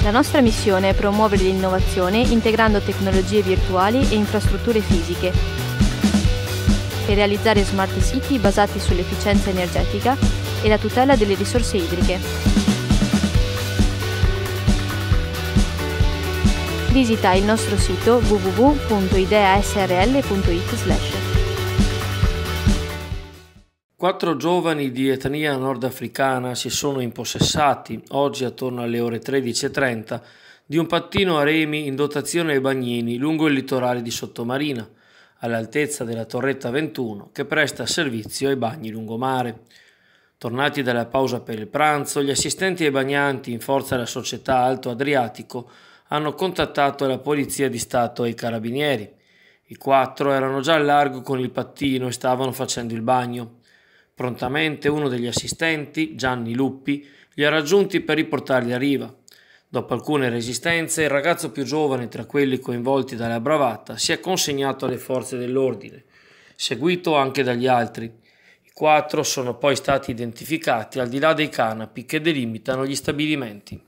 La nostra missione è promuovere l'innovazione integrando tecnologie virtuali e infrastrutture fisiche per realizzare smart city basati sull'efficienza energetica e la tutela delle risorse idriche. Visita il nostro sito www.ideasrl.it/. 4 giovani di etnia nordafricana si sono impossessati, oggi attorno alle ore 13:30, di un pattino a remi in dotazione ai bagnini lungo il litorale di Sottomarina, all'altezza della Torretta 21, che presta servizio ai bagni lungomare. Tornati dalla pausa per il pranzo, gli assistenti ai bagnanti in forza della società Alto Adriatico hanno contattato la Polizia di Stato e i Carabinieri. I 4 erano già al largo con il pattino e stavano facendo il bagno. Prontamente uno degli assistenti, Gianni Luppi, li ha raggiunti per riportarli a riva. Dopo alcune resistenze, il ragazzo più giovane tra quelli coinvolti dalla bravata si è consegnato alle forze dell'ordine, seguito anche dagli altri. I 4 sono poi stati identificati al di là dei canapi che delimitano gli stabilimenti.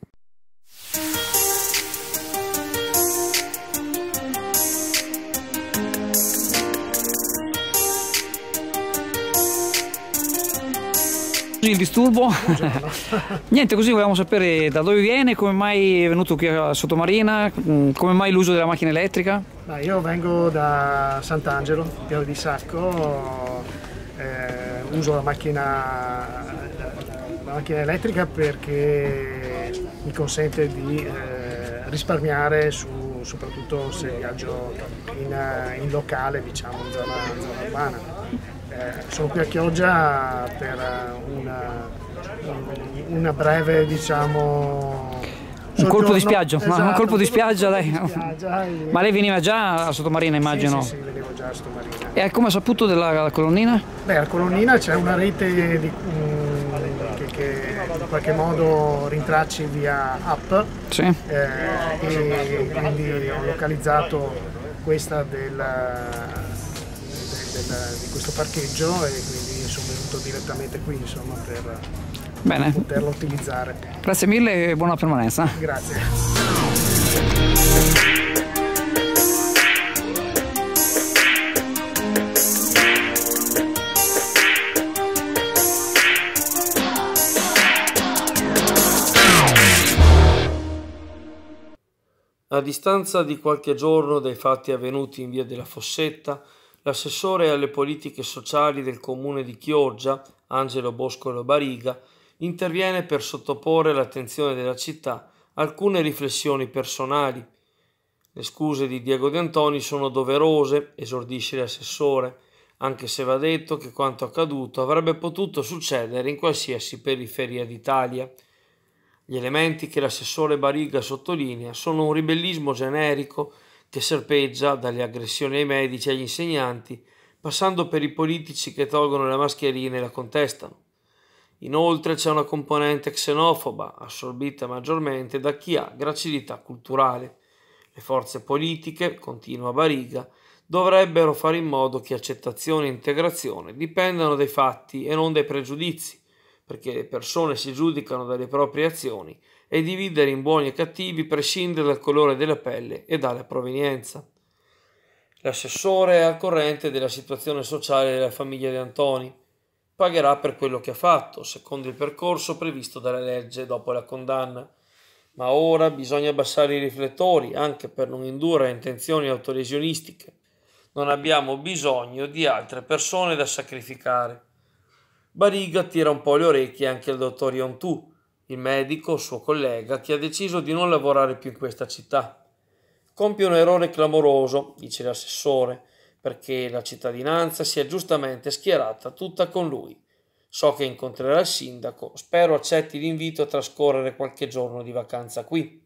Il disturbo. Niente, così volevamo sapere da dove viene, come mai è venuto qui a Sottomarina, come mai l'uso della macchina elettrica. Io vengo da Sant'Angelo, Piave di Sacco, uso la macchina elettrica perché mi consente di risparmiare soprattutto se viaggio in locale, diciamo in zona urbana. Sono qui a Chioggia per una breve, diciamo, un colpo di spiaggia, esatto, un colpo di spiaggia, dai. Ma lei veniva già a Sottomarina, immagino? Sì, venivo già a Sottomarina. E come ha saputo della colonnina? A colonnina c'è una rete che in qualche modo rintracci via app, sì. E quindi ho localizzato questa di questo parcheggio e quindi sono venuto direttamente qui, insomma, per poterlo utilizzare. Grazie mille e buona permanenza. Grazie. A distanza di qualche giorno dai fatti avvenuti in via della Fossetta, l'assessore alle politiche sociali del comune di Chioggia, Angelo Boscolo Bariga, interviene per sottoporre all'attenzione della città alcune riflessioni personali. Le scuse di Diego De Antoni sono doverose, esordisce l'assessore, anche se va detto che quanto accaduto avrebbe potuto succedere in qualsiasi periferia d'Italia. Gli elementi che l'assessore Bariga sottolinea sono un ribellismo generico che serpeggia dalle aggressioni ai medici e agli insegnanti, passando per i politici che tolgono la mascherina e la contestano. Inoltre c'è una componente xenofoba, assorbita maggiormente da chi ha gracilità culturale. Le forze politiche, continua Bariga, dovrebbero fare in modo che accettazione e integrazione dipendano dai fatti e non dai pregiudizi, perché le persone si giudicano dalle proprie azioni e dividere in buoni e cattivi prescinde dal colore della pelle e dalla provenienza. L'assessore è al corrente della situazione sociale della famiglia De Antoni. Pagherà per quello che ha fatto, secondo il percorso previsto dalla legge dopo la condanna. Ma ora bisogna abbassare i riflettori, anche per non indurre a intenzioni autolesionistiche. Non abbiamo bisogno di altre persone da sacrificare. Bariga tira un po' le orecchie anche al dottor Iontù, il medico, suo collega, che ha deciso di non lavorare più in questa città. Compie un errore clamoroso, dice l'assessore, perché la cittadinanza si è giustamente schierata tutta con lui. So che incontrerà il sindaco, spero accetti l'invito a trascorrere qualche giorno di vacanza qui.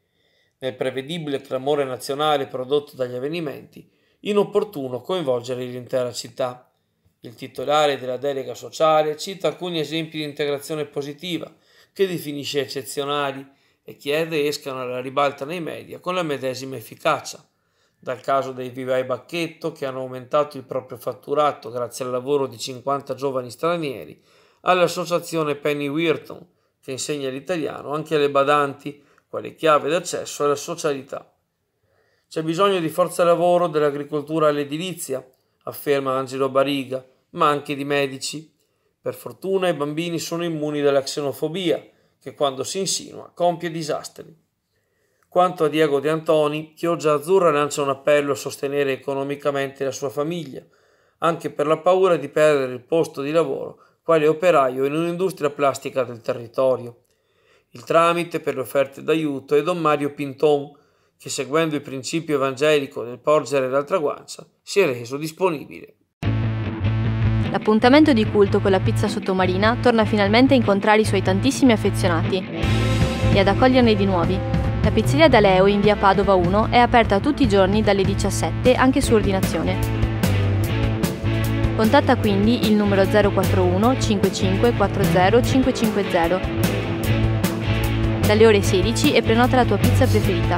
Nel prevedibile clamore nazionale prodotto dagli avvenimenti, inopportuno coinvolgere l'intera città. Il titolare della delega sociale cita alcuni esempi di integrazione positiva, che definisce eccezionali e chiede escano alla ribalta nei media con la medesima efficacia. Dal caso dei vivai Bacchetto, che hanno aumentato il proprio fatturato grazie al lavoro di 50 giovani stranieri, all'associazione Penny Weirton, che insegna l'italiano anche alle badanti, quale chiave d'accesso alla socialità. C'è bisogno di forza lavoro dell'agricoltura all'edilizia, afferma Angelo Bariga, ma anche di medici. Per fortuna i bambini sono immuni dalla xenofobia, che quando si insinua compie disastri. Quanto a Diego De Antoni, Chioggia Azzurra lancia un appello a sostenere economicamente la sua famiglia, anche per la paura di perdere il posto di lavoro quale operaio in un'industria plastica del territorio. Il tramite per le offerte d'aiuto è Don Mario Pinton, che seguendo il principio evangelico del porgere l'altra guancia si è reso disponibile. L'appuntamento di culto con la pizza sottomarina torna finalmente a incontrare i suoi tantissimi affezionati e ad accoglierne di nuovi. La pizzeria da Leo in via Padova 1 è aperta tutti i giorni dalle 17 anche su ordinazione. Contatta quindi il numero 041 55 40 550 dalle ore 16 e prenota la tua pizza preferita.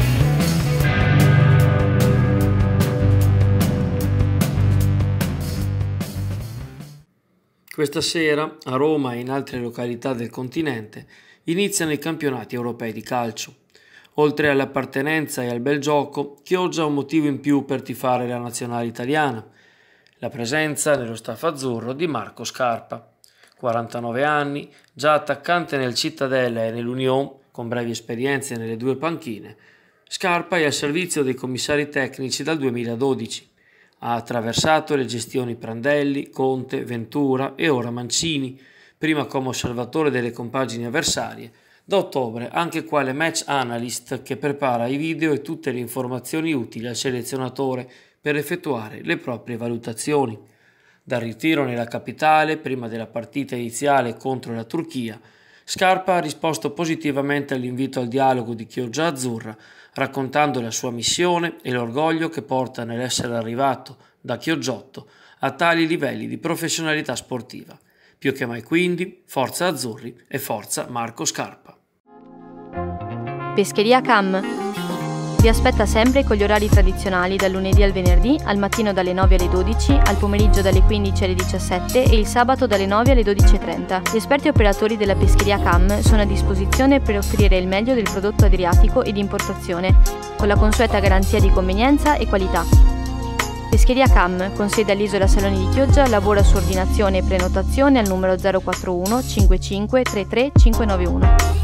Questa sera, a Roma e in altre località del continente, iniziano i campionati europei di calcio. Oltre all'appartenenza e al bel gioco, Chioggia ha un motivo in più per tifare la nazionale italiana: la presenza nello staff azzurro di Marco Scarpa. 49 anni, già attaccante nel Cittadella e nell'Union, con brevi esperienze nelle due panchine, Scarpa è al servizio dei commissari tecnici dal 2012. Ha attraversato le gestioni Prandelli, Conte, Ventura e ora Mancini, prima come osservatore delle compagini avversarie, da ottobre anche quale match analyst che prepara i video e tutte le informazioni utili al selezionatore per effettuare le proprie valutazioni. Dal ritiro nella capitale, prima della partita iniziale contro la Turchia, Scarpa ha risposto positivamente all'invito al dialogo di Chioggia Azzurra, raccontando la sua missione e l'orgoglio che porta nell'essere arrivato da Chioggiotto a tali livelli di professionalità sportiva. Più che mai quindi, forza Azzurri e forza Marco Scarpa. Pescheria Cam vi aspetta sempre con gli orari tradizionali dal lunedì al venerdì, al mattino dalle 9 alle 12, al pomeriggio dalle 15 alle 17 e il sabato dalle 9 alle 12:30. Gli esperti operatori della Pescheria Cam sono a disposizione per offrire il meglio del prodotto adriatico e di importazione, con la consueta garanzia di convenienza e qualità. Pescheria Cam, con sede all'Isola Saloni di Chioggia, lavora su ordinazione e prenotazione al numero 041 55 33 591.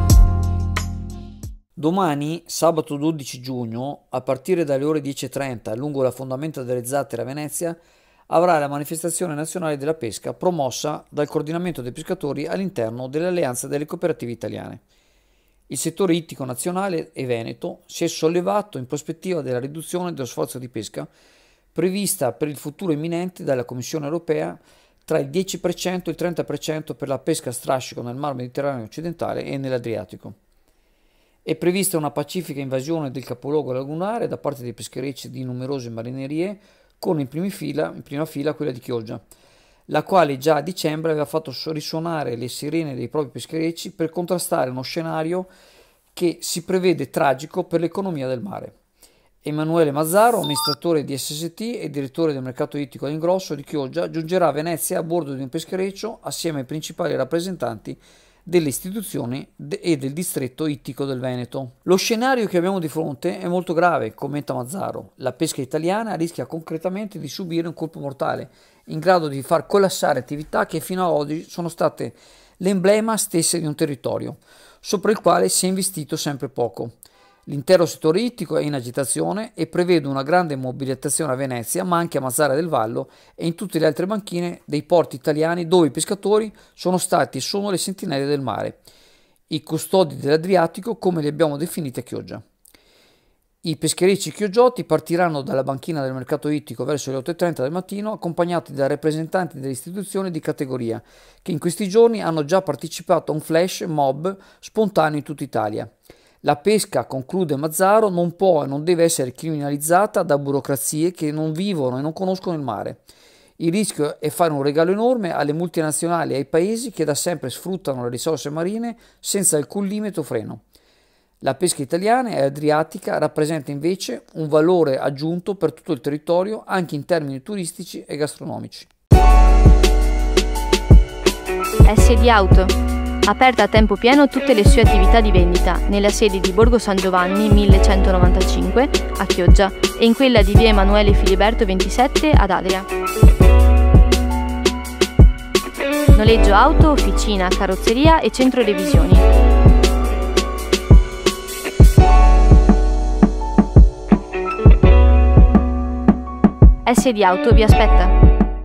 Domani, sabato 12 giugno, a partire dalle ore 10:30 lungo la fondamenta delle Zattere a Venezia, avrà la manifestazione nazionale della pesca promossa dal coordinamento dei pescatori all'interno dell'Alleanza delle Cooperative Italiane. Il settore ittico nazionale e veneto si è sollevato in prospettiva della riduzione dello sforzo di pesca prevista per il futuro imminente dalla Commissione europea tra il 10% e il 30% per la pesca a strascico nel Mar Mediterraneo occidentale e nell'Adriatico. È prevista una pacifica invasione del capoluogo lagunare da parte dei pescherecci di numerose marinerie, con in prima fila quella di Chioggia, la quale già a dicembre aveva fatto risuonare le sirene dei propri pescherecci per contrastare uno scenario che si prevede tragico per l'economia del mare. Emanuele Mazzaro, amministratore di SST e direttore del mercato ittico all'ingrosso di Chioggia, giungerà a Venezia a bordo di un peschereccio assieme ai principali rappresentanti delle istituzioni e del distretto ittico del Veneto. Lo scenario che abbiamo di fronte è molto grave, commenta Mazzaro. La pesca italiana rischia concretamente di subire un colpo mortale, in grado di far collassare attività che fino ad oggi sono state l'emblema stesse di un territorio, sopra il quale si è investito sempre poco. L'intero settore ittico è in agitazione e prevede una grande mobilitazione a Venezia, ma anche a Mazara del Vallo e in tutte le altre banchine dei porti italiani dove i pescatori sono stati e sono le sentinelle del mare, i custodi dell'Adriatico come li abbiamo definiti a Chioggia. I pescherecci chioggioti partiranno dalla banchina del mercato ittico verso le 8:30 del mattino, accompagnati da rappresentanti delle istituzioni di categoria, che in questi giorni hanno già partecipato a un flash mob spontaneo in tutta Italia. La pesca, conclude Mazzaro, non può e non deve essere criminalizzata da burocrazie che non vivono e non conoscono il mare. Il rischio è fare un regalo enorme alle multinazionali e ai paesi che da sempre sfruttano le risorse marine senza alcun limite o freno. La pesca italiana e adriatica rappresenta invece un valore aggiunto per tutto il territorio, anche in termini turistici e gastronomici. SD Auto. Aperta a tempo pieno tutte le sue attività di vendita nella sede di Borgo San Giovanni 1195 a Chioggia e in quella di via Emanuele Filiberto 27 ad Adria. Noleggio auto, officina, carrozzeria e centro revisioni. SD Auto vi aspetta.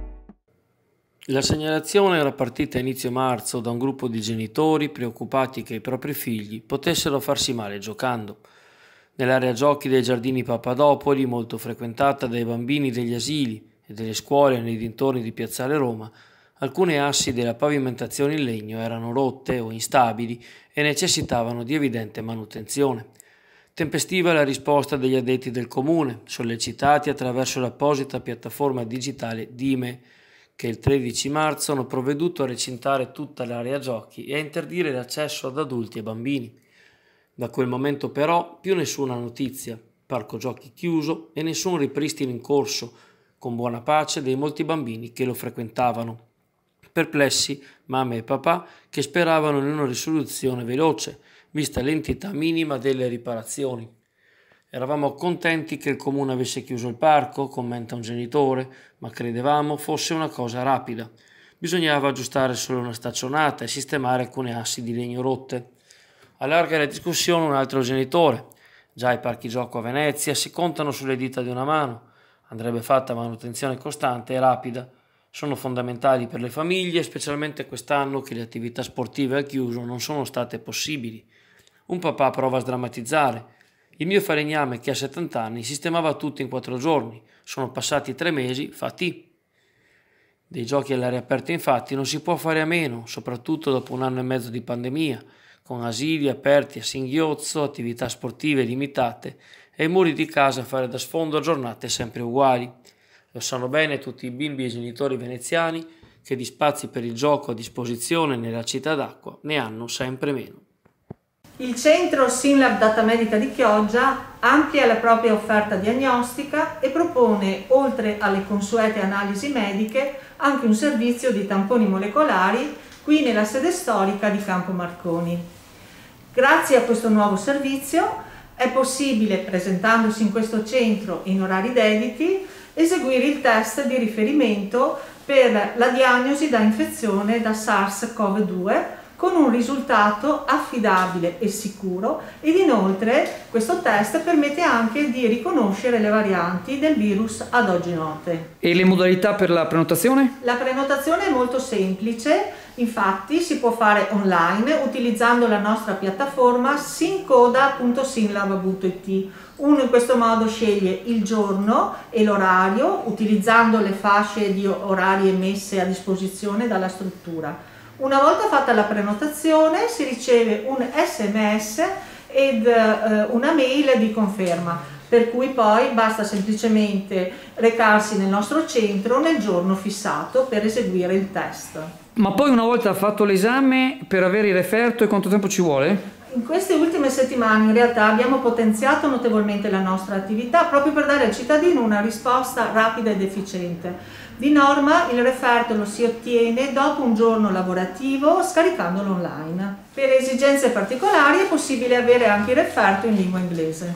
La segnalazione era partita a inizio marzo da un gruppo di genitori preoccupati che i propri figli potessero farsi male giocando. Nell'area giochi dei giardini Papadopoli, molto frequentata dai bambini degli asili e delle scuole nei dintorni di Piazzale Roma, alcune assi della pavimentazione in legno erano rotte o instabili e necessitavano di evidente manutenzione. Tempestiva la risposta degli addetti del comune, sollecitati attraverso l'apposita piattaforma digitale Dime, che il 13 marzo hanno provveduto a recintare tutta l'area giochi e a interdire l'accesso ad adulti e bambini. Da quel momento però più nessuna notizia, parco giochi chiuso e nessun ripristino in corso, con buona pace dei molti bambini che lo frequentavano. Perplessi mamma e papà che speravano in una risoluzione veloce, vista l'entità minima delle riparazioni. Eravamo contenti che il comune avesse chiuso il parco, commenta un genitore, ma credevamo fosse una cosa rapida. Bisognava aggiustare solo una staccionata e sistemare alcune assi di legno rotte. Allarga la discussione un altro genitore. Già i parchi gioco a Venezia si contano sulle dita di una mano. Andrebbe fatta manutenzione costante e rapida. Sono fondamentali per le famiglie, specialmente quest'anno che le attività sportive al chiuso non sono state possibili. Un papà prova a sdrammatizzare. Il mio falegname, che ha 70 anni, sistemava tutto in 4 giorni. Sono passati 3 mesi, fatti. Dei giochi all'aria aperta infatti non si può fare a meno, soprattutto dopo 1 anno e mezzo di pandemia, con asili aperti a singhiozzo, attività sportive limitate e i muri di casa a fare da sfondo a giornate sempre uguali. Lo sanno bene tutti i bimbi e i genitori veneziani che di spazi per il gioco a disposizione nella città d'acqua ne hanno sempre meno. Il centro SYNLAB Data Medica di Chioggia amplia la propria offerta diagnostica e propone, oltre alle consuete analisi mediche, anche un servizio di tamponi molecolari qui nella sede storica di Campo Marconi. Grazie a questo nuovo servizio è possibile, presentandosi in questo centro in orari dediti, eseguire il test di riferimento per la diagnosi da infezione da SARS-CoV-2 con un risultato affidabile e sicuro ed inoltre questo test permette anche di riconoscere le varianti del virus ad oggi note. E le modalità per la prenotazione? La prenotazione è molto semplice, infatti si può fare online utilizzando la nostra piattaforma syncoda.synlab.it. Uno in questo modo sceglie il giorno e l'orario utilizzando le fasce di orari emesse a disposizione dalla struttura. Una volta fatta la prenotazione si riceve un SMS ed una mail di conferma, per cui poi basta semplicemente recarsi nel nostro centro nel giorno fissato per eseguire il test. Ma poi una volta fatto l'esame, per avere il referto, e quanto tempo ci vuole? In queste ultime settimane in realtà abbiamo potenziato notevolmente la nostra attività proprio per dare al cittadino una risposta rapida ed efficiente. Di norma il referto lo si ottiene dopo un giorno lavorativo scaricandolo online. Per esigenze particolari è possibile avere anche il referto in lingua inglese.